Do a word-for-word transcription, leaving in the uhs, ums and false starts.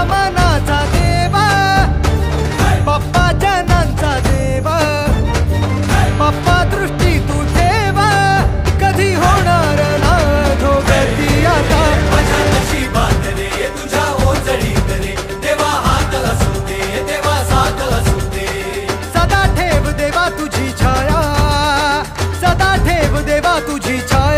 मनाचा देवा, बाप्पा जनांचा देवा, बाप्पा दृष्टी तू ठेवा, कधी होणार ना धोगती आता. माझ्या नशिबात रे तुझ्या ओझळीत रे देवा हात असू दे, देवा साथ असू दे. सदा ठेव देवा तुझी छाया, सदा ठेव देवा तुझी छाया.